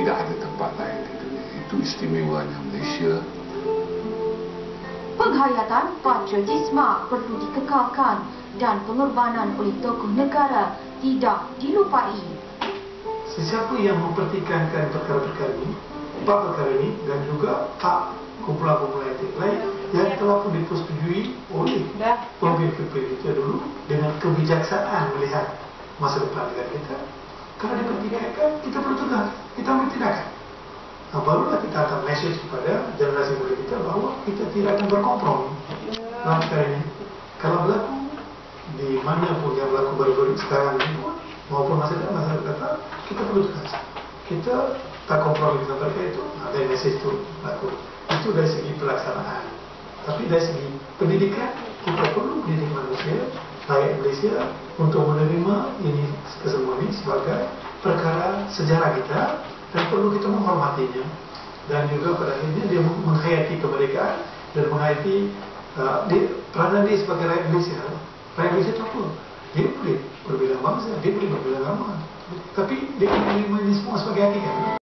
tidak ada tempat lain di dunia. Itu istimewanya Malaysia. Penghayatan patriotisme perlu dikekalkan dan pengorbanan oleh tokoh negara tidak dilupai. Sesiapa yang mempertikankan perkara-perkara ini, empat perkara ini dan juga hak kumpulan-kumpulan etik lain yang telah pun dipersetujui oleh pemimpin-pemimpin kita dulu dengan kebijaksanaan melihat masa depan negara kita. Kalau dipertikaikan, kita perlu tegas, kita ambil tindakan. Barulah kita akan mesej kepada generasi muda kita bahawa kita tidak akan berkompromi dalam perkara ini. Kalau berlaku di mana pun yang berlaku baru-baru sekarang ini pun, maupun masa datang, kita perlu tegas. Kita tak kompromi dengan perkara itu, ada mesej itu berlaku. Itu dari segi pelaksanaan. Tapi dari segi pendidikan, kita perlu mendidik manusia, rakyat Malaysia untuk menerima ini kesemua ini sebagai perkara sejarah kita dan perlu kita menghormatinya. Dan juga pada akhirnya dia menghayati kemerdekaan dan menghayati peranan dia sebagai rakyat Malaysia. Rakyat Malaysia itu apa? Dia boleh berbeza bangsa, dia boleh berbeza agama, tapi dia menerima ini semua sebagai hakikat.